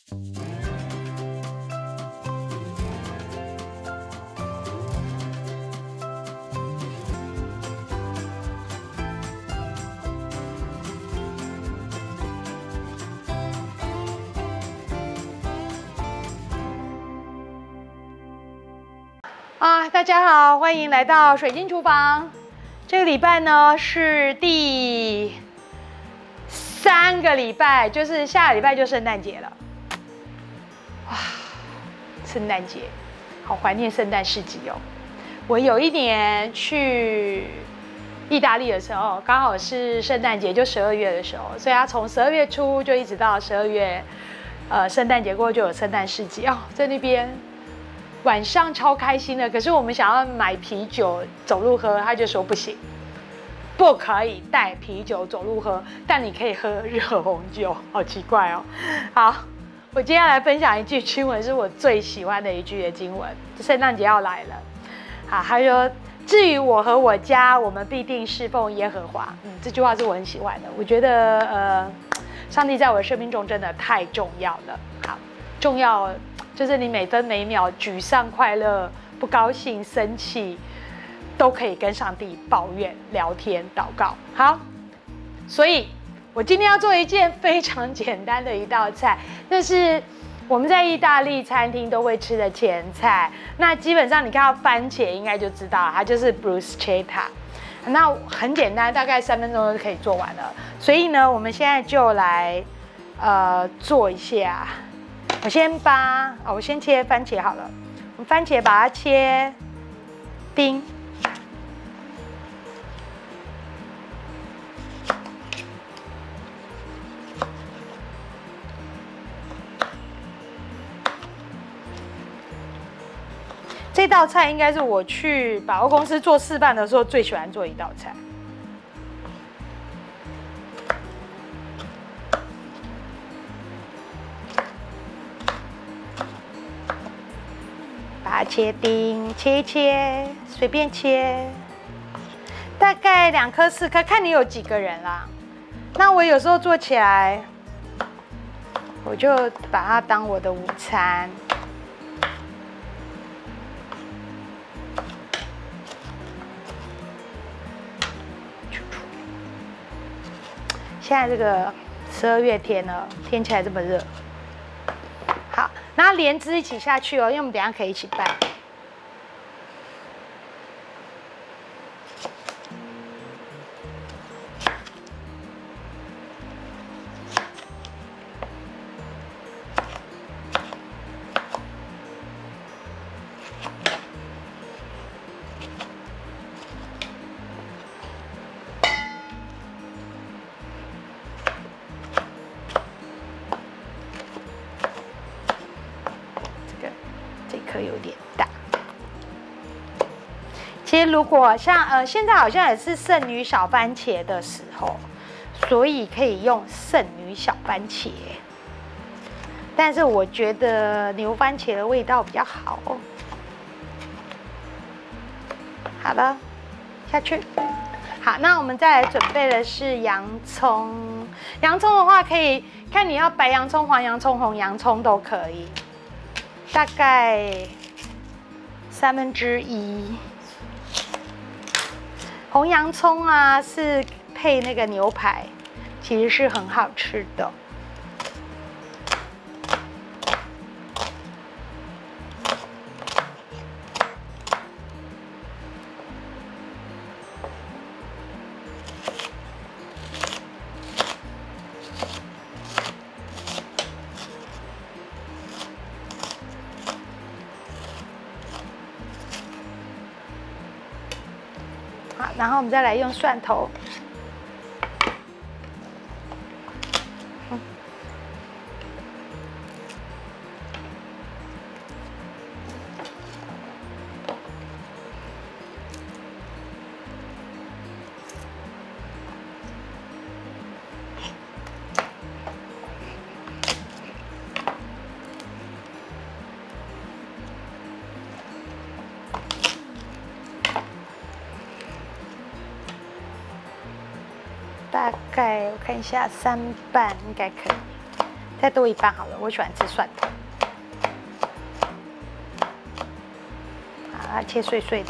大家好，欢迎来到水晶厨房。这个礼拜呢是第3个礼拜，就是下个礼拜就圣诞节了。哇，圣诞节，好怀念圣诞市集哦。我有一年去意大利的时候，刚好是圣诞节，就12月的时候，所以它从12月初就一直到12月，圣诞节过后就有圣诞市集哦，在那边。晚上超开心的，可是我们想要买啤酒走路喝，他就说不行，不可以带啤酒走路喝，但你可以喝热红酒，好奇怪哦。好，我今天来分享一句经文，是我最喜欢的一句的经文。圣诞节要来了，好，他说：“至于我和我家，我们必定侍奉耶和华。”这句话是我很喜欢的，我觉得上帝在我的生命中真的太重要了。好，重要。就是你每分每秒沮丧、快乐、不高兴、生气，都可以跟上帝抱怨、聊天、祷告。好，所以我今天要做一件非常简单的一道菜，那是我们在意大利餐厅都会吃的前菜。那基本上你看到番茄应该就知道，它就是 bruschetta。那很简单，大概3分钟就可以做完了。所以呢，我们现在就来做一下。我先切番茄好了。我们番茄把它切丁，这道菜应该是我去百货公司做示范的时候最喜欢做的一道菜。把它切丁，切一切，随便切，大概2颗4颗，看你有几个人啦。那我有时候做起来，我就把它当我的午餐。现在这个12月天了，天气还这么热。好，然后莲枝一起下去哦，因为我们等一下可以一起拌。有点大。其实如果像现在好像也是剩女小番茄的时候，所以可以用剩女小番茄。但是我觉得牛番茄的味道比较好。好了，下去。好，那我们再来准备的是洋葱。洋葱的话，可以看你要白洋葱、黄洋葱、红洋葱都可以。大概1/3，红洋葱啊是配那个牛排，其实是很好吃的。好，然后我们再来用蒜头。大概我看一下3瓣应该可以。 再多一半好了，我喜欢吃蒜头。把它切碎碎的。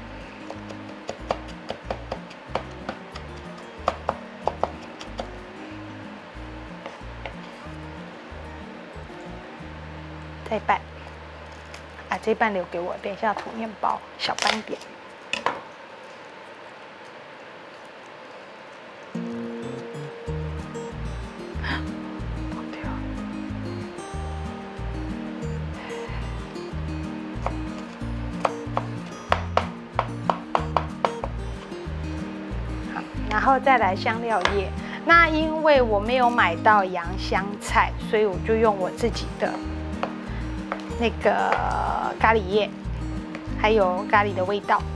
再一半。啊，这一半留给我，等一下涂面包，小斑点。然后再来香料叶，那因为我没有买到洋香菜，所以我就用我自己的那个咖喱叶，还有咖喱的味道。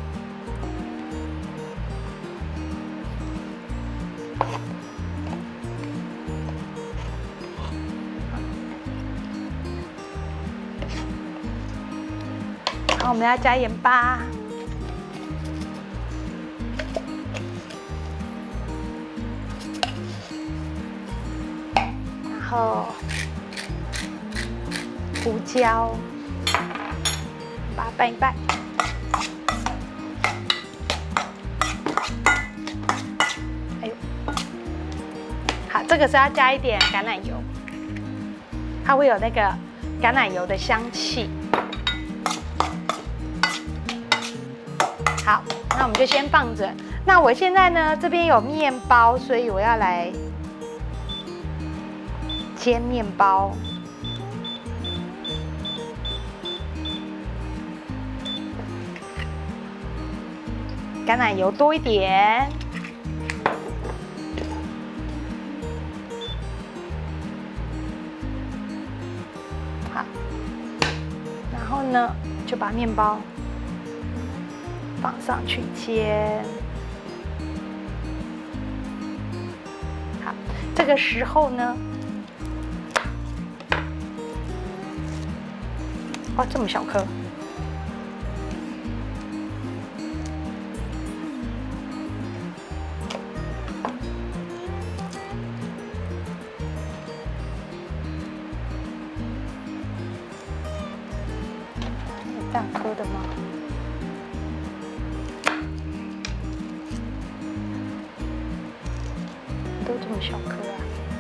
好，我们要加盐巴。然后胡椒，把它拌一拌。哎呦，好，这个是要加一点橄榄油，它会有那个橄榄油的香气。好，那我们就先放着。那我现在呢，这边有面包，所以我要来煎面包。橄榄油多一点。好，然后呢，就把面包放上去煎。好，这个时候呢，哇，这么小颗！有大颗的吗？都这么小颗啊！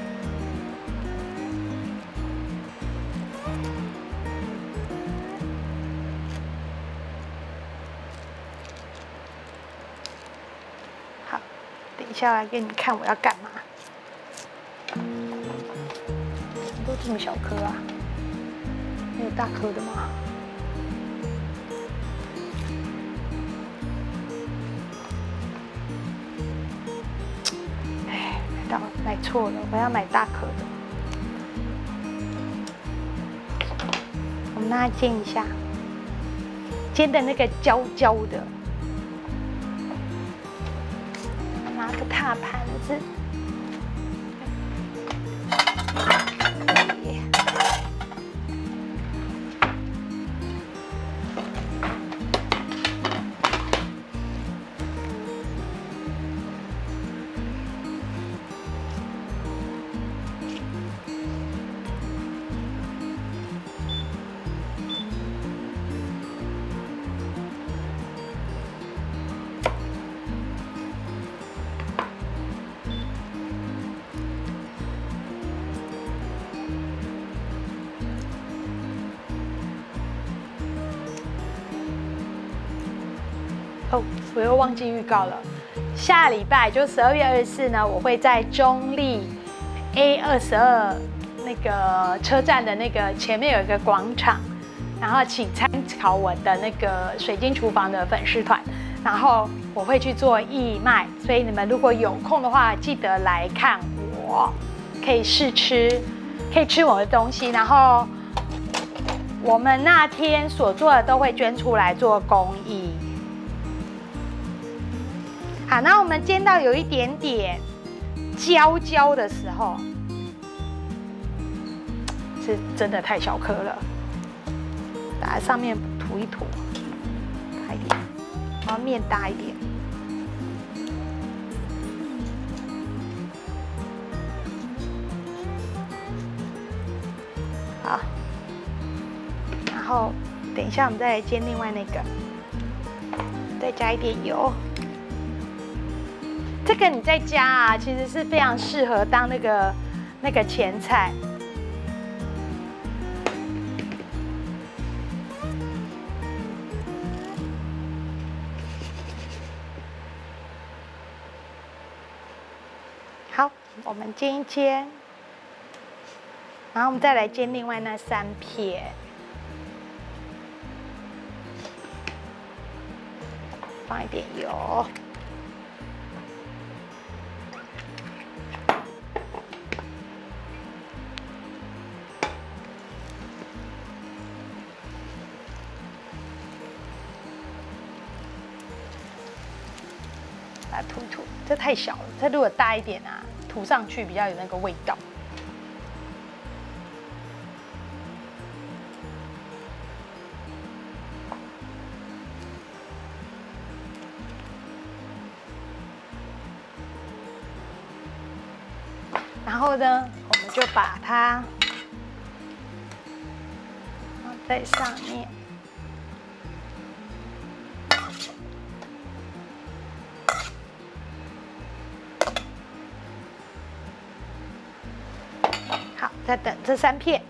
好，等一下来给你看我要干嘛。都这么小颗啊？没有大颗的吗？买错了，我要买大颗的。我们让它煎一下，煎的那个焦焦的。拿个大盘子。哦，我又忘记预告了。下礼拜就12月24呢，我会在中立 A22那个车站的那个前面有一个广场，然后请参考我的那个水晶厨房的粉丝团，然后我会去做义卖，所以你们如果有空的话，记得来看我，可以试吃，可以吃我的东西，然后我们那天所做的都会捐出来做公益。好，那我们煎到有一点点焦焦的时候，是真的太小颗了，打在上面涂一涂，大一点，然后面大一点。 好，然后等一下我们再来煎另外那个，再加一点油。这个你在家啊，其实是非常适合当那个前菜。好，我们煎一煎，然后我们再来煎另外那3片。放一点油。把它涂一涂，这太小了，这如果大一点啊，涂上去比较有那个味道。然后呢，我们就把它放在上面。好，再等这3片。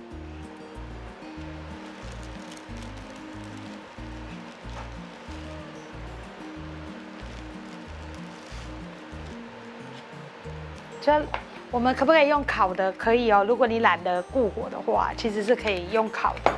这我们可不可以用烤的？可以哦，如果你懒得顾火的话，其实是可以用烤的。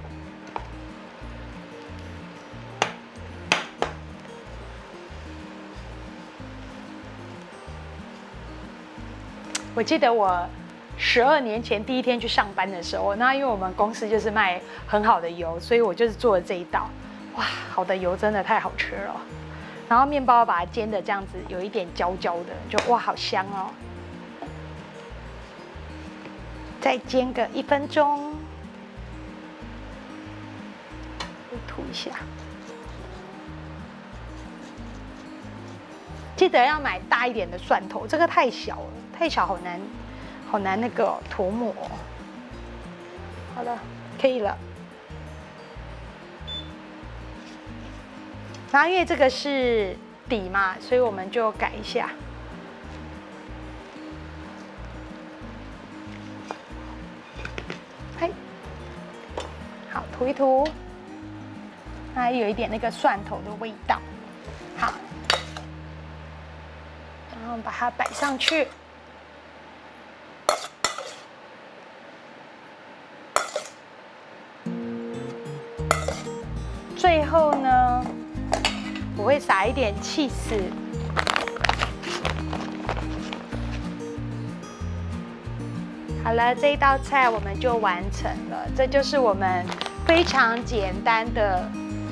我记得我12年前第一天去上班的时候，那因为我们公司就是卖很好的油，所以我就是做了这一道。哇，好的油真的太好吃了。然后面包把它煎的这样子，有一点焦焦的，就哇，好香哦。再煎个1分钟，涂一下。记得要买大一点的蒜头，这个太小了，太小好难那个涂抹。好了，可以了。然后因为这个是底嘛，所以我们就改一下。好，涂一涂，它有一点那个蒜头的味道。好，然后把它摆上去。最后呢，我会撒一点起司。好了，这一道菜我们就完成了。这就是我们非常简单的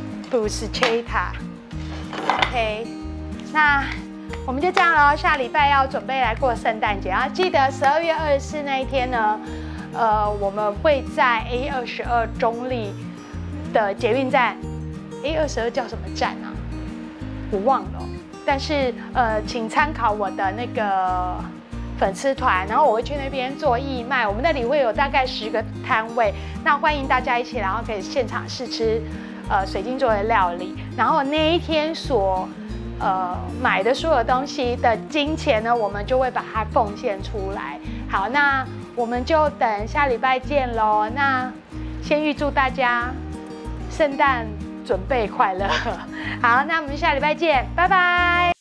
bruschetta。OK， 那我们就这样咯。下礼拜要准备来过圣诞节，然后记得12月24那一天呢，我们会在 A22中立的捷运站 ，A22叫什么站啊？我忘了，但是请参考我的那个粉丝团，然后我会去那边做义卖，我们那里会有大概10个摊位，那欢迎大家一起，然后可以现场试吃水晶做的料理，然后那一天所买的所有东西的金钱呢，我们就会把它奉献出来。好，那我们就等下礼拜见喽。那先预祝大家圣诞准备快乐。好，那我们下礼拜见，拜拜。